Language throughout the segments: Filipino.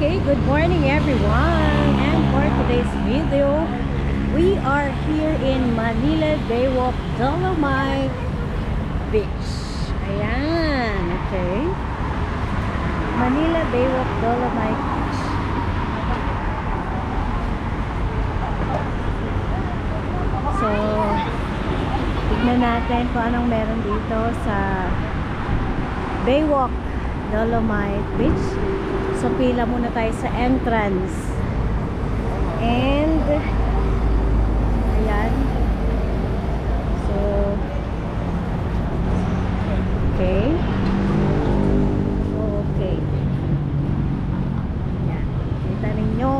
Okay, good morning everyone, and for today's video we are here in Manila Baywalk Dolomite Beach. Ayan, okay, Manila Baywalk Dolomite Beach. So tignan natin kung anong meron dito sa Baywalk Dolomite Beach. So pila muna tayo sa entrance. And ayan. So okay. Okay. Ayan. Kita ninyo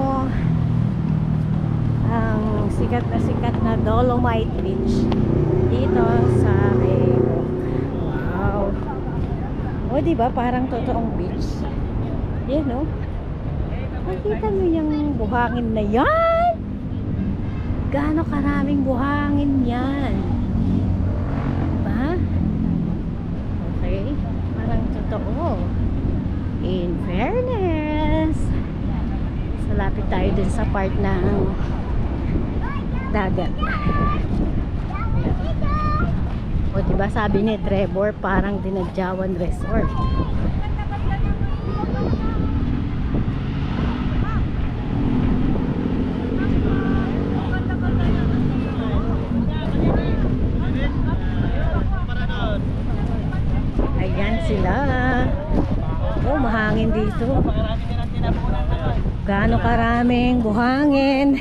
ang sikat na Dolomite Beach dito sa Baywalk. Wow. O diba parang totoong beach. Yan no? Nakita mo yung buhangin na yan? Gaano karaming buhangin yan? Diba? Okay. Parang totoo. In fairness. So lapit tayo dun sa part ng dagat. O diba sabi ni Trevor parang Dinadjawan Resort. Ayan sila. Oh, mahangin dito. Gaano karaming buhangin.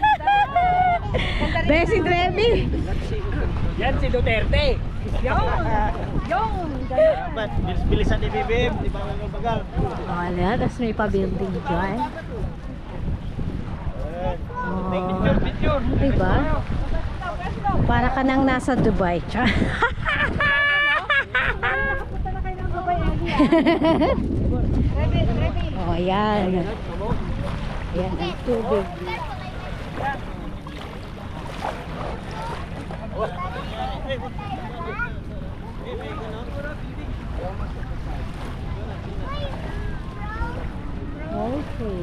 Besi Trevi. Yan si Duterte. Yung Bilisan ni Bibim, di ba bagal? Wala, tapos may pa-building dyan. Picture. Diba? Para ka nang nasa Dubai. Oh, ayan. Ayan ang tubig. Okay.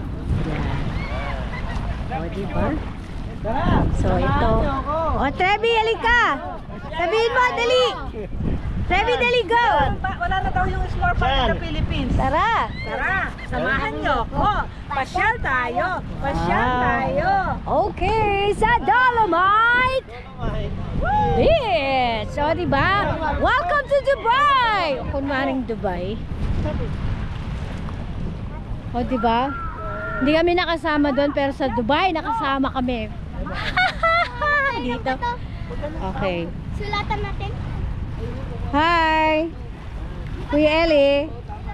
Yan. O, diba? So, ito. O, Trevi, halika! Sabihin mo, dali! Trevi, dali, go! wala na daw yung explore park ng Philippines. Tara! Tara, samahan nyo ko. Pasyal tayo. Pasyal tayo. Okay, sa Dolomite Beach! So, diba? Welcome to Dubai! O, kunwaring Dubai. O, diba? Hindi kami nakasama doon, pero sa Dubai, nakasama kami. Dito. Okay. Sulatan natin. Hi! Kuya Ellie.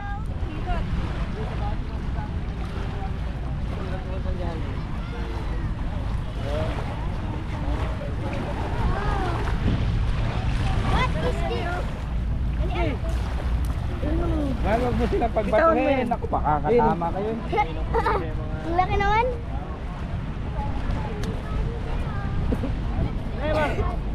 What is this? Huwag mo sila pagbatuhin. Ako, makakatama kayo. Ang laki naman.